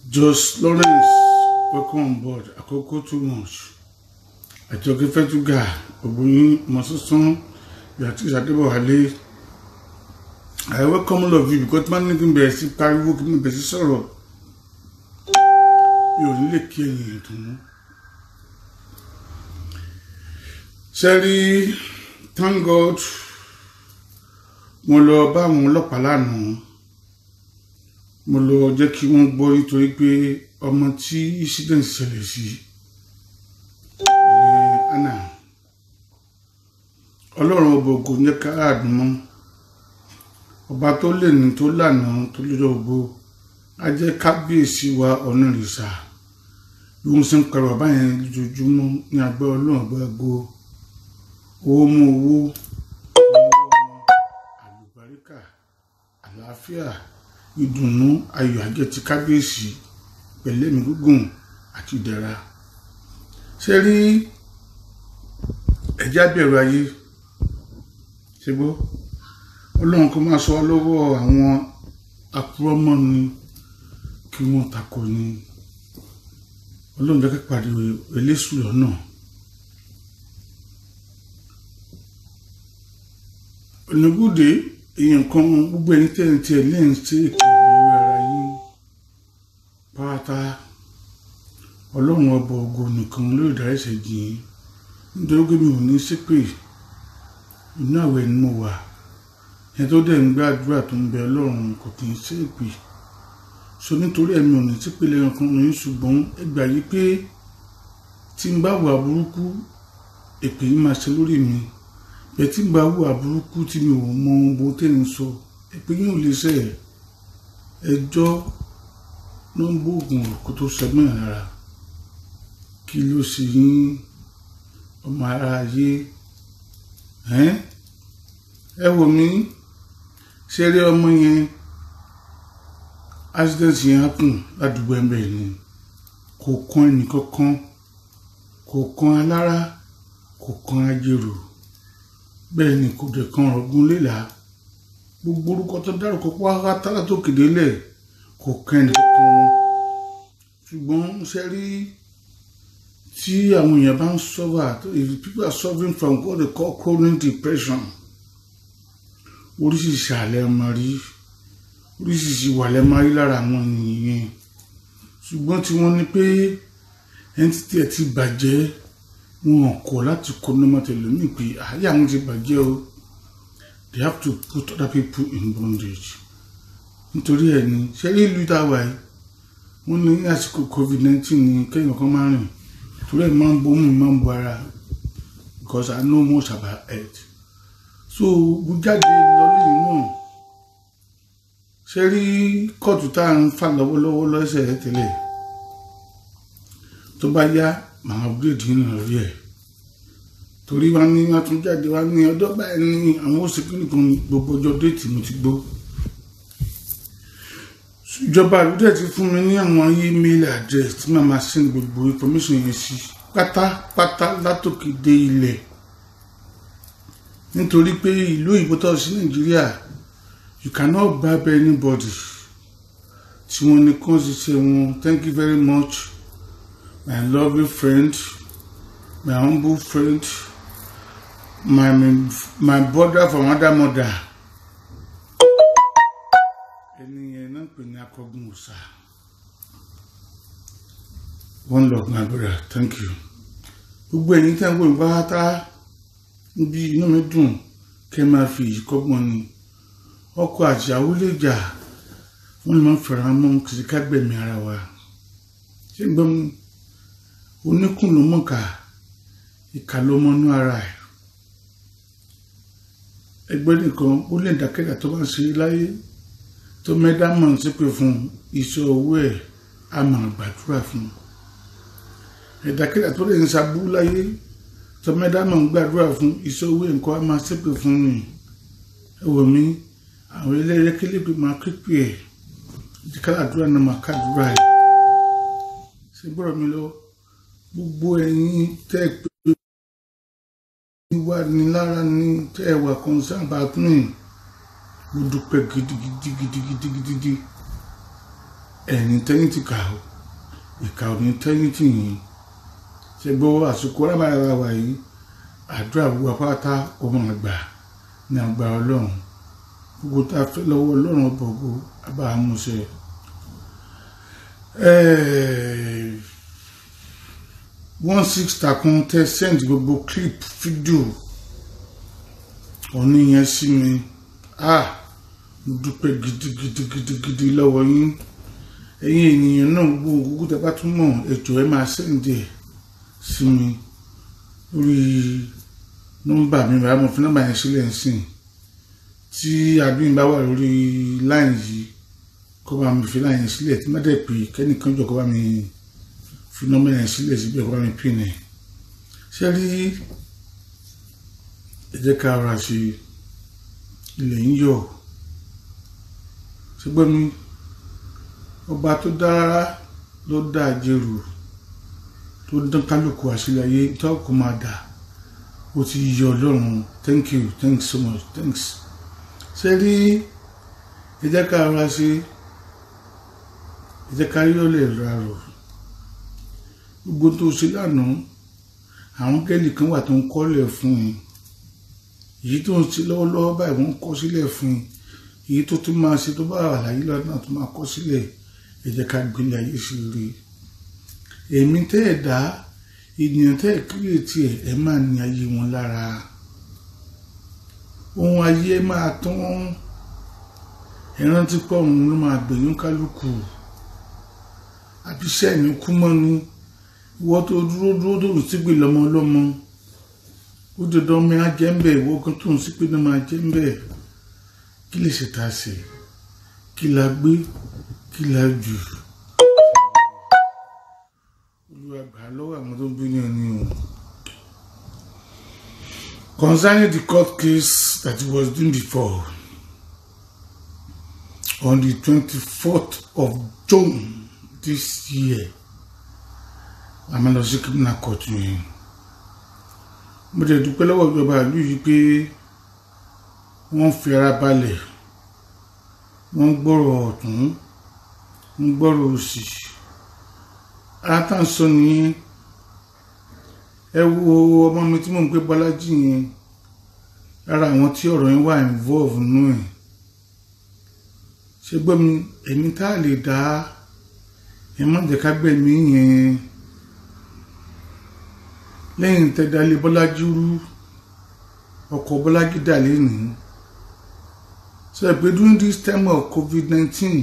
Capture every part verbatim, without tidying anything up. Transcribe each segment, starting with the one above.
Jos Lawrence, welcome on board. Akoko too much. Àjọkẹ́ Fẹ́túgà, Ògbóyin, Mọ́sọ́sán, Beatrice Adébọ̀wálé. I welcome all of you because man ní bẹ̀rẹ̀ sí pariwo kí n bẹ̀rẹ̀ sí sọ̀rọ̀. Mi ò ní lè kí ẹ̀yin dùn. Sẹ́rí, thank God, mo lọ bá àwọn ọlọ́pàá lánàá. Mo lọ jẹ́ kí wọ́n gbọ́ nítorí pé ọmọ tí incident ṣẹlẹ̀ sí ìyẹn Anna. Ọlọ́run ọba ògo ní ká àdùn mọ́. Ọba tó lè ní tó lànà tó lè lọ́gbọ́. A jẹ́ kábíyèsí wa Ọ̀nàrìṣà. Bí wọ́n ṣe ń pẹ̀rọ bàbá yẹn lójoojúmọ́ ní agbẹ́ Ọlọ́run ọba ògo. Owó mú owó, àlùbáríkà, àlàáfíà, ìdùnnú, ayọ̀ àjẹ́ ti kábíyèsí pẹ̀lú ẹ̀mí gígùn àti ìdẹ̀ra. Ṣé rí ẹ̀já bẹ̀rù ayé? Ṣé gbọ́? Ọlọ́run kó máa sọ lọ́wọ́ àwọn apúrọ́mọ́ ni kí wọ́n takò ni. Ọlọ́run jẹ́ ká pàdé eléṣù lọ́nà. Onígúdé èèyàn kan gbogbo ẹni tẹ́ ń tẹ́ lẹ́yìn tí ìkìlẹ̀ ara yín pátá. Ọlọ́run ọba ògo nìkan ló dárí ẹ̀ṣẹ̀ jì yín. Nítorí pé mi ò ní ṣépè inú àwẹ̀ ni mo wà. Ẹni tó dẹ̀ ń gbàdúrà tó ń bẹ Ọlọ́run kò kì í ṣépè. So nítorí ẹ̀mí ò ní ṣépè lẹ́yìn kan ní ṣùgbọ́n ẹ gbà yí pé tí n bá wà burúkú èpè yín máa ṣe lórí mi. Bẹ́ẹ̀ tí n bá wà burúkú tí mi ò mọ ohun tẹ́ ń sọ èpè yín ò lè ṣe ẹjọ́ nọ́mbà oògùn kó tó ṣẹgbọ́n ara. Kí ló ṣe yín ọmọ ara ayé? Ẹ wò mí, ṣe rí ọmọ yẹn accident yẹn happen ládùúgbò ẹ̀mbẹ̀ ni. Kò kan ẹnì kankan, kò kan alára, kò kan ajérò. Bẹ́ẹ̀ ni kò dẹ̀ kan ọ̀gùn léla. Gbogbo orúkọ tó dárúkọ pátá tálá tó kéde lẹ̀ kò kan ẹnì kankan wọn. Ṣùgbọ́n ṣe rí tí àwọn èèyàn bá ń suffer, if people are suffering from what they call chronic depression, oríṣiríṣi àlẹ́ máa rí, oríṣiríṣi wà lẹ́ máa rí lára àwọn ènìyàn. Ṣùgbọ́n tí wọ́n ní pé ẹni tí ẹ ti bàjẹ́ wọn kọ̀ láti kó ní mọ́tẹ̀lómí pé ayé àwọn ti bàjẹ́ o. They have to put other people in bondage. Nítorí ẹ̀ ní ṣe rí ìlú ìdáwà yìí wọ́n ní àsìkò covid nineteen ní kẹ́yìn kan máa rìn. Torí ẹ̀ máa ń bọ́ mú máa ń bọ́ ara because I know much about it. So mo jáde lọ́lẹ́ náà. Ṣé rí kóòtù tá à ń fà lọ́wọ́lọ́wọ́ lọ́sẹ̀ tẹ́lẹ̀ tó bá yá màá upgrade yín náà rí ẹ̀. Torí wá ní wọ́n tún jáde wá ní ọjọ́ báyìí ní àwọn òṣèlú nìkan gbogbo ọjọ́ déètì mo ti gbọ́. Ìjọba àlùdẹ ti fún mi ní àwọn email address tí màá máa send gbogbo information yẹn sí pátápátá látòkè dé ilẹ̀. Nítorí pé ìlú òyìnbó tó sí Nàìjíríà you cannot bribe anybody. Tí wọ́n ní kàn ṣiṣẹ́ wọn. Thank you very much my lovely friend, my humble friend, my my brother from another mother. Ẹni yẹn náà pè ní akọgun ọ̀sà. One love my brother, thank you. Gbogbo ẹ̀yin tí a ń gbọ́ ìgbà tá níbi inú mi dùn kẹ́ máa fi èyí kọ́gbọ́n ni. Ọkọ àti ìyàwó lè jà wọ́n lè máa fẹ́ràn mọ́ kìí ká gbẹ̀mí ara wa. Ṣé gbọ́n mi? Oníkùn ló mọ̀ká, ìkà ló mọ́nú ara ẹ̀. Ẹgbẹ́ nìkan ó lè dákẹ́dà tó bá ń ṣe láyé tó mẹ́dá mọ̀ sí pé fún iṣẹ́ owó ẹ̀ á máa gbàdúrà fún. Ẹ̀dákẹ́dà tó lè ń ṣabú láyé tó mẹ́dá mọ̀ ń gbàdúrà fún iṣẹ́ owó ẹ̀ nǹkan á máa ṣépè fún mi. Ẹ wò mí, àwọn ẹlẹ́rẹ́ kélébi máa képe ẹ̀ ìdíkàlàdúrà náà máa kàdúrà ẹ̀. Ṣé gbọ́dọ̀ mi lọ? Gbogbo ẹ̀yin tẹ́ pé wà ní lára ní tẹ́ wà concern about me. Mo dúpẹ́ gidigidi gidigidi. ẹni tẹ́yìn ti kà ó ìkà ò ní tẹ́yìn tì yín ṣe gbọ́ àsìkò rábàrà wà yìí àdúrà gbogbo apáta ọmọ àgbà ní àgbà ọlọ́run gbogbo tá a fẹ́ lọ́wọ́ ọlọ́run ọ̀bọ̀gbò abá àmúṣe one six takun tẹ send gbogbo clip fídíò òní yẹn sí mi ah mo dúpẹ́ gidigidigidigidi lọ́wọ́ yín ẹ̀yin ènìyàn náà gbogbo gbogbo tẹ bá tún mọ̀ ètò ẹ máa sẹ́ǹdì ẹ̀ sí mi lórí nọ́mbà mi bá mo fi nọ́mbà yẹn sílẹ̀ ń sìn tí àbíyìn bá wà lórí láìn yìí kó bá mi fi láìn yẹn sílẹ̀ tí má dẹ̀ pé kẹ́nìkan jọ kó bá mi fi nọ́mbà yẹn sílẹ̀ síbẹ̀ kó bá mi pín ẹ̀ ṣé rí ẹ jẹ́ ká ara ṣe ilẹ̀ ń yọ̀ ṣùgbọ́n mi ọba tó dára ló dá àjẹrù tó dán kálukú àṣírí ayé tó kò máa dà ó ti yọ ọlọ́run thank you thanks so much thanks ṣe rí ẹ jẹ́ ká ara ṣe ẹ jẹ́ ká rí ọ̀lẹ̀ ra rọ̀ gbogbo tó ṣe lánàá àwọn kẹ́lì kan wà tó ń kọ́lẹ̀ fún yín èyí tó ń ṣe lọ́wọ́lọ́wọ́ báyìí wọ́n ń kọ́ sílẹ̀ fún yín èyí tó tún máa ṣe tó bá wà láyé lọ́dún tó máa kọ́ sílẹ̀ ẹ jẹ́ ká gbélé ayé sí rí èmi tẹ́ ẹ̀ dá ènìyàn tẹ́ ẹ̀ kírètì ẹ̀ ẹ̀ máa ní ayé wọn lára ohun ayé máa tán ẹ rántí pé òun ló máa gbẹ̀yìn kálukú àbíṣẹ́ ẹ̀mí kú mọ́nu ìwọ tó dúró dúró tó rò sígbè lọ́mọ ọlọ́mọ ó dandan mi á jẹ́ ń bẹ̀ ìwọ kan tó ń sí pé náà máa jẹ́ ń bẹ̀ kí lè ṣe tá a ṣe kí la gbé kí la jù Olúwa gbà lọ́wọ́ àwọn tó ń bí yàn ni o. Concerning the court case that he was doing before on the twenty-fourth of June this year I'm lọ sí criminal court yẹn mo dẹ̀ dúpẹ́ lọ́wọ́ ìjọba ìlú yìí pé wọ́n fi ara balẹ̀ wọ́n gbọ́rọ̀ ọ̀tún wọ́n gbọ́rọ̀ òsì àtàǹsọ nìyẹn ẹ wo ọmọ mi tí mò ń gbé Bọ́lájí yẹn lára àwọn tí ọ̀rọ̀ yẹn wà involve nù ẹ̀ ṣe gbọ́ mi ẹ̀mí tá a lè dá ẹ má jẹ́ ká gbẹ̀mí yẹn lẹ́yìn tẹ́dálé Bọ́lájí rú ọkọ̀ Bọ́lájí dà lẹ́nìí so pé during this time of COVID nineteen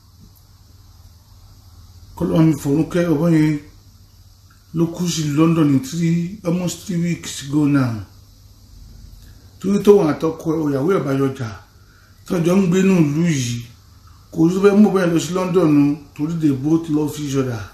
kọ́lọ́ mi fọ̀rúnkẹ́ ọ̀bọ̀n yẹn ló kú sí London in three almost three weeks ago now torí tó wọn àtọkọ ìyàwó ẹ̀ bá yọjà tọ́jọ́ ń gbé nù ìlú yìí kò tó fẹ́ mú bẹ́ẹ̀ lọ sí London torí they both love each other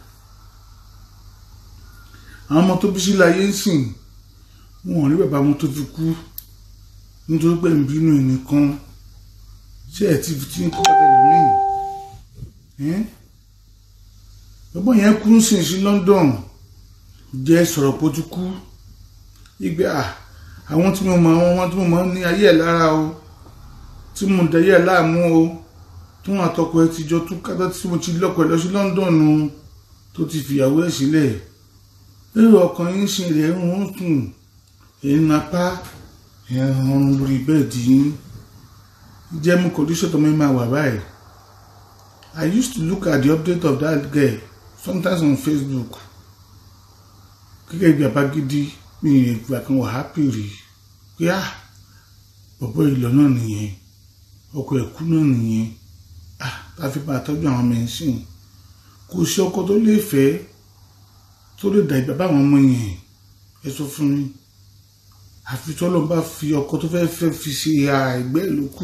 àwọn ọmọ tó bí sí láyé ń sìn wọn ò rí bàbá wọn tó fi kú nítorí pé ń bínú ẹnìkan ṣé ẹ ti fi tí ń kọ́ pàtàkì míì ọgbọ́n yẹn kú ń sìn sí London jẹ́ sọ̀rọ̀ pé ó ti kú igbe à àwọn tí mo mọ àwọn wọn tí mo mọ ní ayé ẹ̀ lára o tí mo dẹ̀yẹ ẹ̀ láàmú o tí wọn àtọkọ ẹ̀ ti jọ tún kátà tí mo ti lọ́kọ ẹ̀ lọ sí London tó ti fìyàwó ẹ̀ sílẹ̀ èrò ọkàn yín sin rẹ̀ ń wọ́n sùn ẹ̀ ń apá ẹ̀ ń rọrùn lórí bẹ́ẹ̀dì yín jẹ́ mú kọ́ndíṣọ̀ tó mọ́ máa wà báyìí. I used to look at the update of that girl sometimes on Facebook gẹ́gẹ́ bí abagidi mi ìgbà kan wà happy rí pé ah bọ̀bọ̀ ìlọ náà nìyẹn ọkọ ẹ̀kú náà nìyẹn ah tàfi bá tọ́jú àwọn ọmọ ẹ̀sìn kò sí ọkọ tó lè fẹ́ tó lè dà ìgbà báwọn ọmọ yẹn ẹ sọ fún mi àfi tí Ọlọ́run bá fi ọkọ tó fẹ́ fẹ́ fi ṣe àìgbẹ́ ìlú kù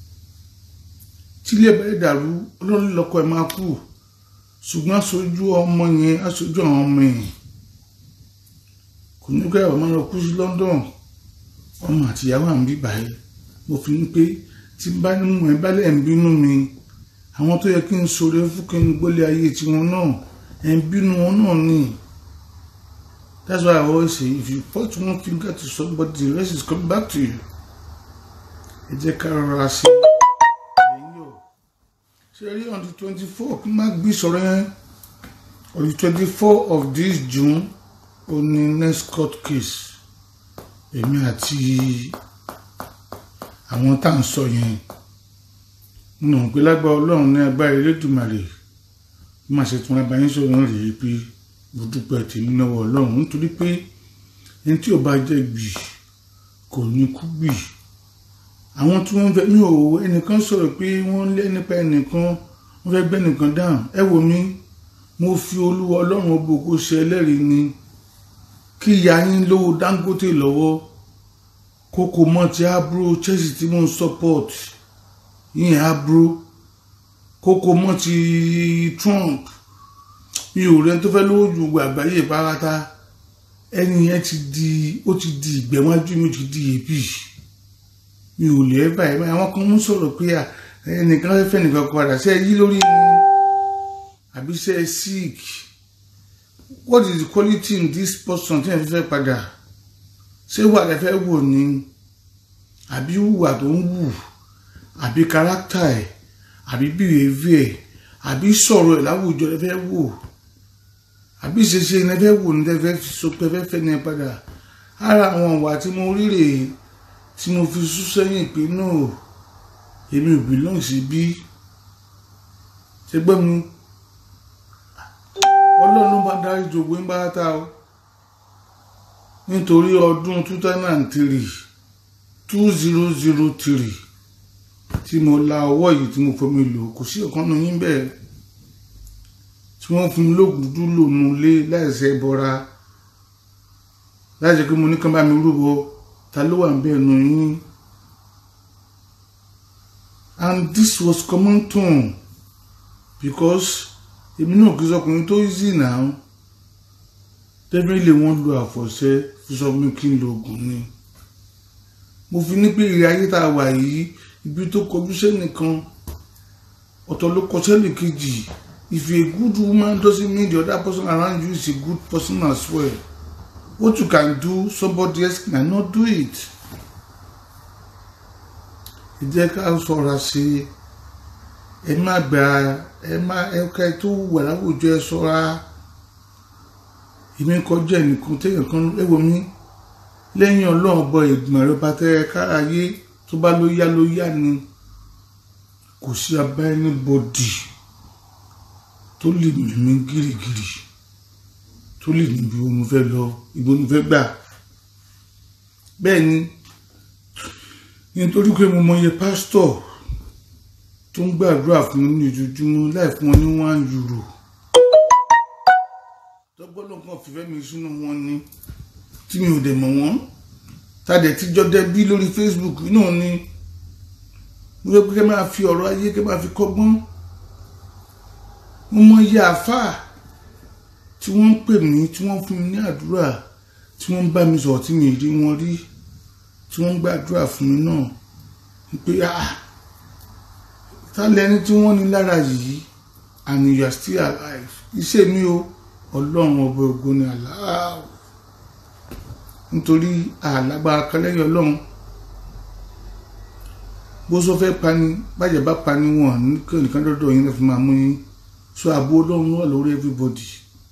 tí ilé ẹ̀bẹ̀rẹ̀ dàrú Ọlọ́run lọ́kọ ẹ̀ máa kú ṣùgbọ́n aṣojú ọmọ yẹn aṣojú àwọn ọmọ yẹn kò ní kọ́ ẹ̀wọ̀n máa lọ kú sí London ọmọ àtìyàwó àwọn bíbá yìí mo fi ní pé tí bá ní mú ẹ bálẹ̀ ń bínú mi àwọn tó yẹ kí n sọ̀rọ̀ fún kí n gbólé ayé tiwọn náà ẹ̀ ń bínú wọn náà ni. That's why I always say if you point one finger to somebody the rest is coming back to you. Ẹ jẹ́ ká rọra sí ṣe rí on the twenty four kí n má gbé sọ̀rọ̀ yẹn on the twenty four of this June ó ní next court case èmi àti àwọn tá à ń sọ yẹn nínú pé lágbára Ọlọ́run ní agbára Elédùmarè má ṣe tún abáyín sọ̀rọ̀ rèé pé mo dúpẹ́ tèmi lọ́wọ́ Ọlọ́run nítorí pé ẹni tí ò bá jẹ́ gbì kò ní kú gbì. Àwọn tí wọ́n fẹ́ mi ò ẹnìkan sọ̀rọ̀ pé wọ́n lé nípa ẹnìkan wọ́n fẹ́ gbé ẹnìkan dáhùn ẹ wò mí mo fi Olúwa Ọlọ́run ọba ògo ṣe ẹlẹ́rìí ni kí ìyá yín lówó Dangote lọ́wọ́ kókó mọ́ ti Abro Chelsea tí mo ń support yín Abro kókó mọ́ ti Trump mi ò rẹ tó fẹ́ lówó ju gbogbo àgbáyé pátá ẹni yẹn ti di ó ti di ìgbẹ́wájú mi ti di èbí mi ò lè báyìí báyìí àwọn kan mú sọ̀rọ̀ pé ẹnìkan fẹ́ fẹ́ nìkan padà ṣe yí lórí ni àbí ṣe sick what is the quality in this person tí ẹ fẹ́ padà ṣé wà lẹ fẹ́ wò ni àbí hùwà tó ń wù àbí character ẹ̀ àbí behavior ẹ̀ àbí sọ̀rọ̀ ẹ̀ láwùjọ lẹ fẹ́ wò àbí ṣeṣe ní ẹ fẹ́ wò ní ẹ fẹ́ sọ pé ẹ fẹ́ fẹ́ ní ẹ padà ara àwọn ìwà tí mo rí rèé tí mo fi sún sẹ́yìn pé náà èmi ò belong sí bí ṣe gbọ́ mi Ọlọ́run bá dárí jògbó ń bá ta o nítorí ọdún two thousand three two thousand three tí mo la ọwọ́ yìí tí mo fomi lò kò sí ọ̀kan náà yín bẹ́ẹ̀ tí wọ́n fún mi lóògùn dúdú lòun lé láìsẹ̀ bọ́ra láìsẹ̀ pé mo ní kán bá mi rúbọ ta ló wà níbẹ̀ nù yín and this was common tone because èmi náà kì í sọkùnrin tó easy now definitely wọ́n lo àfọ̀ṣẹ fi sọ mi kí n lo oògùn ni mo fi ní pé ìrìn ayé tá a wà yìí ibi tó kọjú sẹ́nìkan ọ̀tọ̀ ló kọ sẹ́nì kejì if a good woman doesn't mean the other person around you is a good person as well. What you can do, somebody else cannot do it. Ẹ jẹ́ ká ṣọ́ra sí ẹ má gba ẹ má ẹ̀ka tó wà láwùjọ ẹ ṣọ́ra èmi kọjá ẹnìkan téèyàn kan ẹ wò mí lẹ́yìn Ọlọ́run bọ ìgbìmọ̀ rẹ bá tẹ́ káráyé tó bá ló yá ló yá ni kò sí abá anybody tó lè mí gírígírí tó lè ní ibi mo fẹ́ lọ ibi mo fẹ́ gbà bẹ́ẹ̀ ni nítorí pé mo mọye pásítọ̀ tó ń gbàdúrà fún mi ní ojoojúmọ́ láì fún wọn ní one euro tọ́gbọ́n kan fìfẹ́ mi sínú wọn ni tí mi ò dẹ̀ mọ̀ wọ́n tàdé tíjọ́ dẹ́bí lórí Facebook náà ni mo fẹ́ pé kẹ́ máa fi ọ̀rọ̀ ayé kẹ́ máa fi kọ́gbọ́n mo mọye àfáà tí wọ́n ń pè mí tí wọ́n fún mi ní àdúrà tí wọ́n ń bá mi sọ̀rọ̀ tí mi rí wọn rí tí wọ́n ń gbàdúrà fún mi náà pé ah ta lẹni tí wọ́n ní lára yìí and you are still alive iṣẹ́ mi o Ọlọ́run ọba ògo ni Allah nítorí àlágbára kan lẹ́yìn Ọlọ́run bó sọ fẹ́ pani bàjẹ́ bá pani wọn nìkan dọ́dọ̀ yín lẹ́fún máa mú yín so ààbò Ọlọ́run wà lórí everybody.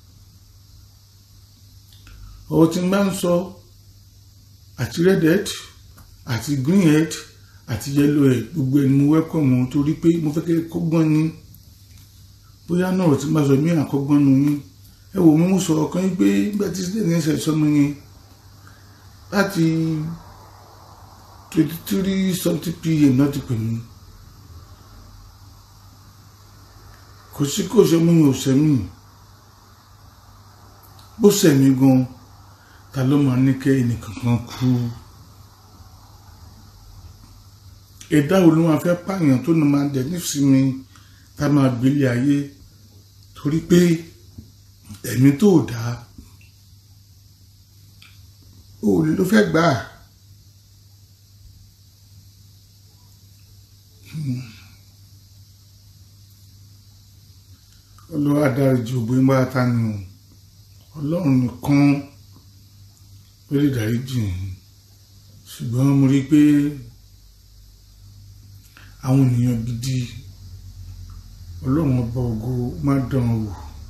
Ọ̀rọ̀ tí n bá ń sọ àti red head àti green head àti yellow head gbogbo ẹni mo welcome wọn torí pé mo fẹ́ kẹ́ kọ́gbọ́n ni bóyá náà ọ̀rọ̀ tí n bá sọ mí àkọ́gbọ́n nu yín ẹ wò mí mo sọ̀rọ̀ kan yín pé nígbà tí sílẹ̀ ní ẹsẹ̀ sọmọ yẹn láti twenty three something pm náà ti pè mí kò sí kò sọmọ yẹn ò sẹ́mi bó sẹ́mi gan ta ló máa ní kẹ́ ẹnìkankan kú ẹ̀dá wo ló máa fẹ́ pààyàn tó ní máa dẹ̀ nífìsími tá máa gbélé ayé torí pé ẹ̀mí tó dá òòlù ló fẹ́ gbà á Ọlọ́run adáríjì ògbó ń bá ta ni o Ọlọ́run nìkan ló lè dáríjì ṣùgbọ́n mo rí i pé àwọn ènìyàn gidi ọlọ́run ọba ògo má dán wò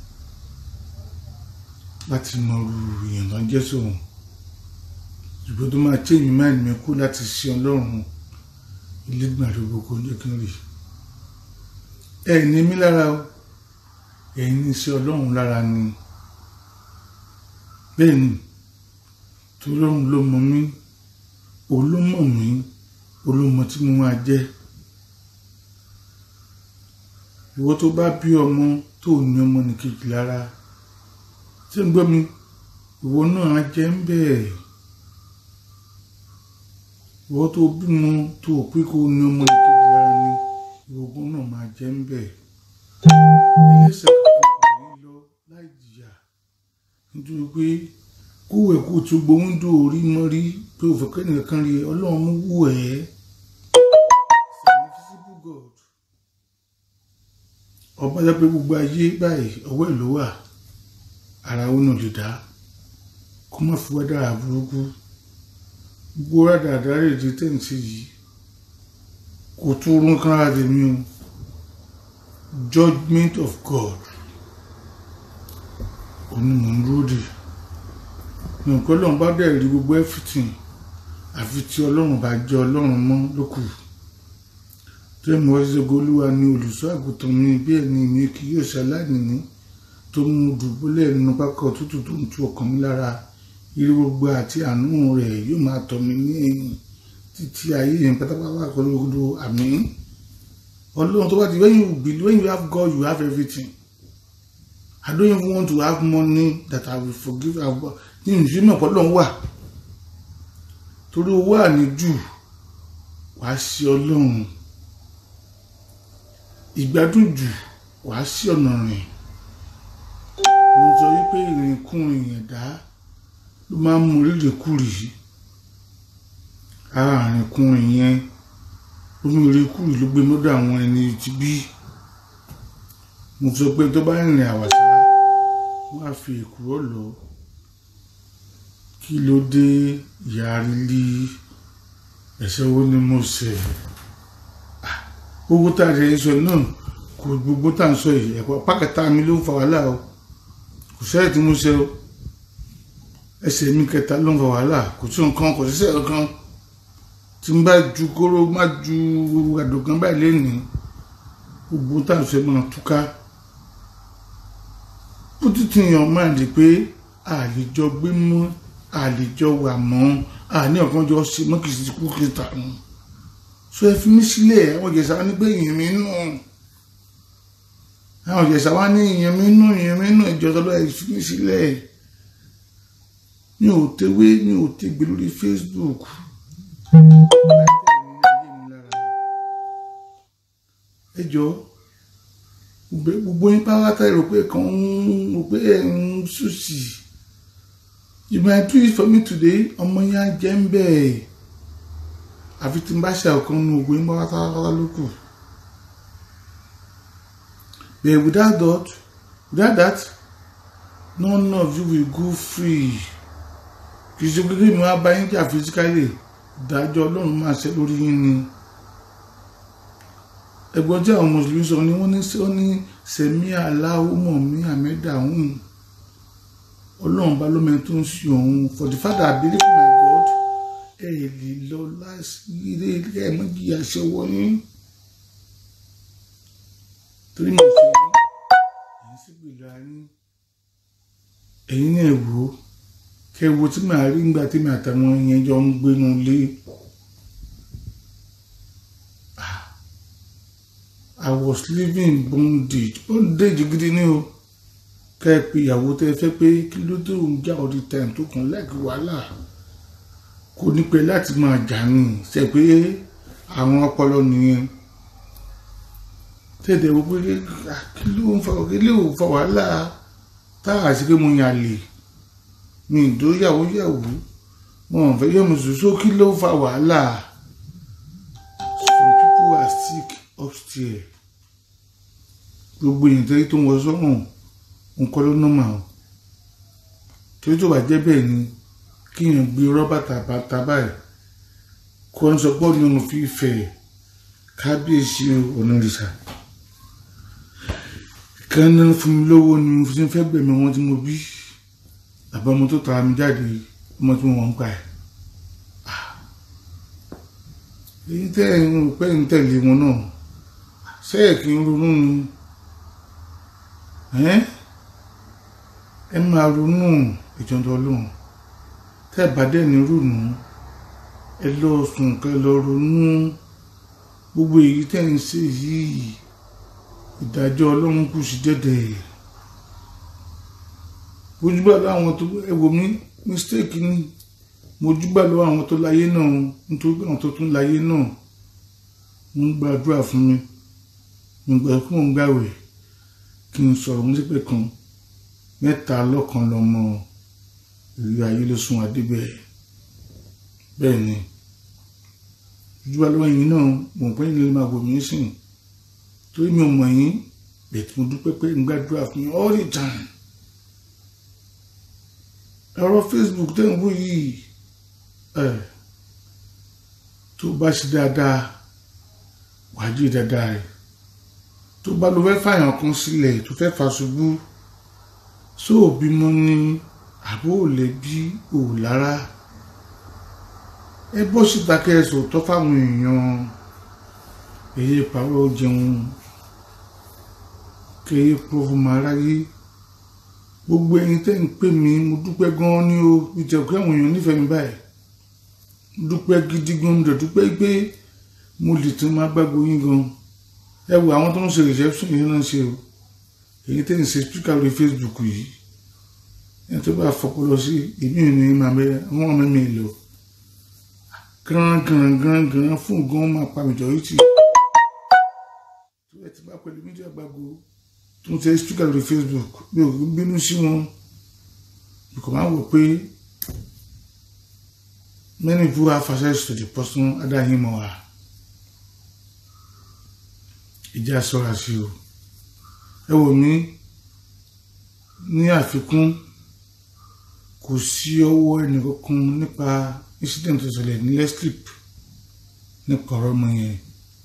láti mọ irú èèyàn náà jẹ́ sóhun ṣùgbọ́n tó máa change mind mi kú láti ṣe ọlọ́run Elédùmarè gbogbo jẹ́ kí n rí ẹ̀ ní mí lára o ẹ̀yin ní iṣẹ́ ọlọ́run lára ni bẹ́ẹ̀ ni tọ́lọ́run ló mọ̀ mí òun ló mọ̀ mí òun ló mọ̀ tí mo máa jẹ́ ìwọ tó bá bí ọmọ tó ní ọmọ nìkejì lára tí ń gbọ́ mi ìwọ náà á jẹ́ ń bẹ́ẹ̀ ìwọ tó bímọ tó pé kó ní ọmọ nìkejì lára ni ìwọ náà máa jẹ́ ń bẹ́ẹ̀ ẹlẹ́ṣẹ̀ kankan kò ní lọ láì jìyà nítorí pé kúwẹ̀ kó tó gbóhùn dò orí mọ́rí pé òfò kẹ́nìkan kan rí ọlọ́run mú wù ẹ́ invisible God ọba jẹ́ pé gbogbo ayé báyìí ọwọ́ ẹ̀ ló wà ara ó nà lè dá kó má fi wá dára burúkú gbogbo rádàdà rèdí tẹ̀sí yìí kò tó rún kára tèmi o judgment of God òun mò ń dúró dè nǹkan ọlọ́run bá dẹ̀ rí gbogbo everything àfi tí ọlọ́run bá jẹ́ ọlọ́run mọ́ lókù tí mo wá sí Olúwa ní olùṣọ́ àgùntàn mi bí ẹni mi kì yóò ṣaláìní ní tó mú dùbúlẹ̀ nínú pákó òtútù tó ń tu ọkàn mi lára irú gbogbo àti àánú rẹ̀ yóò máa tọ̀ mí ní ẹ̀yìn títí ayé yẹn pátápátá kọlọ́gbọ́dọ̀ àmín. Ọlọ́run tó bá ti when you believe when you have God you have everything. I don't even want to have money that I will forgive about ní ìṣúná náà pọ̀lọ́run wà torí owó àníjù wàá sí ọlọ́run ìgbádùn jù wàá sí ọ̀nà rìn mo sọ wípé ìrìnkúrìn ẹ̀dá ló máa ń mú rírì kúrì ara ìrìnkúrìn yẹn omi ìrìnkúrì ló gbé mọ́dọ̀ àwọn ẹni tí bí mo sọ pé tó bá rìnrìn àwàsá wọ́n á fi èkúrọ́ lọ kí ló dé ìyárílí ẹ̀ṣẹ̀ wo ni mo ṣẹ̀ gbogbo tá a ṣe sọ náà kò gbogbo tá a ń sọ yìí ẹ̀kọ́ pákẹ́tà mi ló ń fa wàhálà o kò sẹ́yìn tí mo ṣe o ẹsẹ̀ mi kẹta ló ń fa wàhálà kò sí nǹkan kò sí sẹ́yìn kan tí n bá ju kóró má ju àdògán báyìí lénìí gbogbo tá a ṣe máa túká ó ti ti yàn máa di pé àlejò gbé mọ́ àlejò wà mọ́ àní ọ̀kan jọ ṣe mọ́ kìí ṣe kú kìí tà mọ́ so ẹ fi mí sílẹ̀ àwọn ìjẹ̀ṣà wá ní pé ìyẹn mi nù àwọn ìjẹ̀ṣà wá ní ìyẹn mi nù ìyẹn mi nù ìjọ tọ́lọ́ ẹ fi mí sílẹ̀ mi ò tewé mi ò tegbè lórí Facebook ẹ jọ gbogbo yín pátá rò pé kan ń rò pé ẹ ń ṣùṣì you might do it for me today ọmọ yẹn á jẹ́ ń bẹ́ẹ̀ àfi tí n bá ṣe ọ̀kan nu ògbó yín pátá lókù but without that without that none of you will go free kì í ṣe pé kí ni wọ́n á bá yín jà physically ìdájọ́ ọlọ́run máa ṣe lórí yín ni ẹgbọ́n tí àwọn mùsùlùmí sọ ni wọ́n ní ó ní sẹ̀mí aláwọ̀mọ̀ mi àmẹ́dà òun ọlọ́run bá lómẹ tó ń ṣe òun for the father I believe my God ẹ lè lọ láìsílẹ̀ ilé ẹ̀ mọ́ jìyà ṣe wọ́nyí torí mo ṣe ní ẹ̀yìn sí gbèlú ayé ẹ̀yìn náà wò ó kẹwo tí màá rí ńgbà tí màá tàwọn yẹn jọ ń gbénu lé I was living bondage bondage gidi ni o kẹ ẹ pé ìyàwó tẹ fẹ́ pé kí ló tó ń já all the time tó kàn láìkí wàhálà kò ní pẹ́ láti máa jà ní ṣe pé àwọn ọpọlọ nìyẹn tẹ̀dẹ̀ wò pé kí ló ń fa kí ló ń fa wàhálà tá a sì pé mo yàn lè mi ìdó yàwó yàwó wọn fẹ́ yọ mi sòsò kí ló fa wàhálà some people are sick upstairs gbogbo èèyàn tẹ́lẹ̀ tó ń wọ sọ́run nǹkan ló ná màá torí tó bá jẹ́ bẹ́ẹ̀ ni kí èèyàn gbé rọ́bà tàbátà báyìí kó ń sọ pé ọ̀nà fífẹ́ kábíyèsí ọ̀nà ìrìṣà kan náà fún mi lówó ni mo fi ń fẹ́ gbẹ̀mí wọn tí mo bí àbámọ́ tó tara mi jáde ọmọ tí wọ́n ń pa ẹ̀. èyí tẹ́ ẹ̀ ń pẹ́ ń tẹ̀lé wọn náà sẹ́yẹ̀ kí n ronú ni ẹ máa ronú ìjọba ọlọ́run tẹ́ ẹ bá dẹ̀ ní ronú ẹ lọ sùn kẹ́ lọ ronú gbogbo èyí tẹ́ ń ṣe yìí ìdájọ́ ọlọ́run kù sí dẹ̀dẹ̀ mojúbà lọ àwọn tó ẹwọ mi mistake ni mojúbà lọ àwọn tó láyé náà nítorí àwọn tó tún láyé náà ń gbàdúrà fún mi mo gbà fún òun gbàwẹ̀ kí n sọ̀rọ̀ mo sì pé kan mẹ́ta lọ́kan lọ́mọ ìlú ayé ló sún adébẹ̀ bẹ́ẹ̀ ni mojúbà lọ yìí náà mo pẹ́ ní ilé máa wò mí sìn torí mi ò mọ̀ yín bẹ̀ẹ̀ tí mo dúpẹ́ pé ń gbàdúrà fún mi all the time. Ọ̀rọ̀ Facebook tẹ́ ń wò yìí ẹ̀ tó bá ṣe dáadáa wàá jí dáadáa rẹ̀ tó bá lọ fẹ́ fàyàn kan sílẹ̀ tó fẹ́ fà ṣubú sóò bímọ ní àbó ò lè bí ò lára ẹ bọ́ síta kẹ́ ẹ sòótọ́ fáwọn èèyàn èyí pàrọ̀ jẹun kẹ́yẹ pọ̀ fún màá ráyé gbogbo ẹ̀yin tẹ́ ń pè mí mo dúpẹ́ gan-an ní o ìjẹ̀kú àwọn èèyàn nífẹ̀ẹ́ mi báyìí mo dúpẹ́ gidi gan-an mo dẹ̀ dúpẹ́ pé mo lè tún máa gbàgbọ́ yín gan-an ẹ wo àwọn tó ń ṣe reception yìí náà ṣe o èyí tẹ́ ń ṣe speaker lórí Facebook yìí ẹni tó bá fọpọlọ sí èmi ò ní máa bẹ àwọn ọmọ mi lọ gán gán gán gán fún gan máa pa majority tó ẹ ti bá pẹ̀lú mídíà gbàgbọ́ tó ń ṣe speaker lórí Facebook mi ò bínú sí wọn kò máa wò pé many people have access to the person other him or her ìjà ṣọ́ra sí o ẹ wò mí ní àfikún kò sí ọwọ́ ẹnìkankan nípa incident tó ṣẹlẹ̀ ní Lestrip nípa ọ̀rọ̀ ọmọ yẹn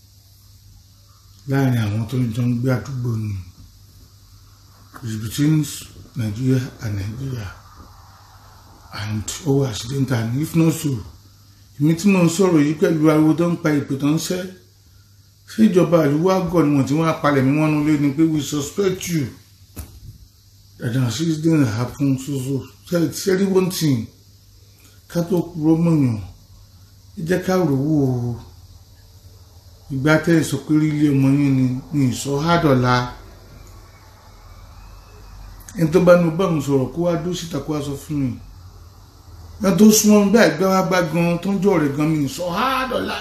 láàrin àwọn tó ń jọ ń gbé àdúgbò ni is between Nigeria and Nigeria and over accidental and if not so èmi tí mo ń sọ̀rọ̀ yìí pẹ̀lú ariwo tó ń pa ìpè tó ń ṣẹ́ ṣé ìjọba àríwá àgọ́ ni wọ́n ti wọ́n apalẹ̀ mi wọ́n lé ni pé we suspect you that an accident happen so so ṣẹ́rí one thing ká tó kúrò mọ̀yàn ẹ jẹ́ ká rò wò ó ìgbà tẹ́ ẹ sọ pé ilé ọmọ yín ni ní ìsọ hádọ́là ẹni tó bá ní bá mi sọ̀rọ̀ kó wá dó síta kó wá sọ fún mi ẹni tó súnmọ́ bí àgbẹ̀ wá gbá gan tó ń jọ rẹ̀ gan mi ìsọ hádọ́là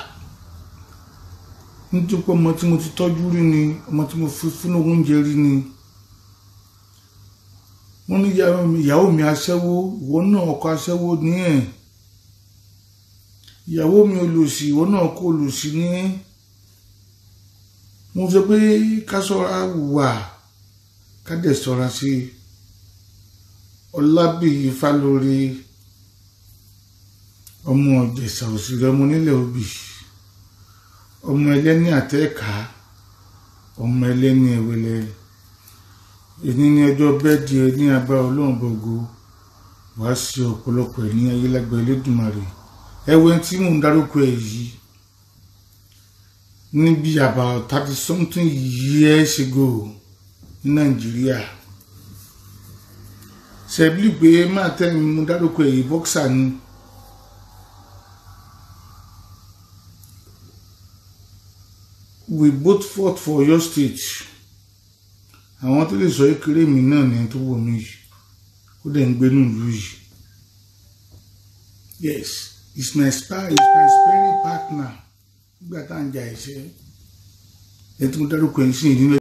nítorí pé ọmọ tí mo ti tọ́jú rí ni ọmọ tí mo fi fún oúnjẹ rí ni wọ́n ní ìyàwó mi aṣẹ́wó ìwọ náà ọkọ aṣẹ́wó ní ẹ̀ ìyàwó mi olòṣì ìwọ náà kó olòṣì ní ẹ̀ mo sọ pé ká ṣọ́ra wà ká dẹ̀ ṣọ́ra sí Ọlábíyí Fálórí ọmọ Ìjẹ̀ṣà òṣèré ọmọ nílẹ̀ Òbí ọmọ ẹlẹ́ni àtẹ́ẹ̀ká ọmọ ẹlẹ́ni ẹ̀wẹ̀lẹ̀ èyí ní ọjọ́ bẹ́ẹ̀dì ẹ ní agbára Ọlọ́run gbogbo wàá sí ọ̀pọ̀lọpọ̀ ẹ̀ ní ayélágbá Elédùmarè ẹwẹ́ tí mò ń dárúkọ ẹ̀ yìí níbi about thirty something years ago ní Nàìjíríà ṣẹ̀bílì pé máa tẹ́ni mo dárúkọ ẹ̀ yìí bọ́ksà ni we both fought for your state àwọn tó lè sọ ékeré mi náà ní tó wọ mí yìí ó dẹ̀ ń gbé nílùú yìí yes it's my spy it's my sparring partner nígbà tá à ń jà ẹ̀ṣẹ́ ẹ̀ tí mo dárúkọ ẹ̀ sí ìdílé.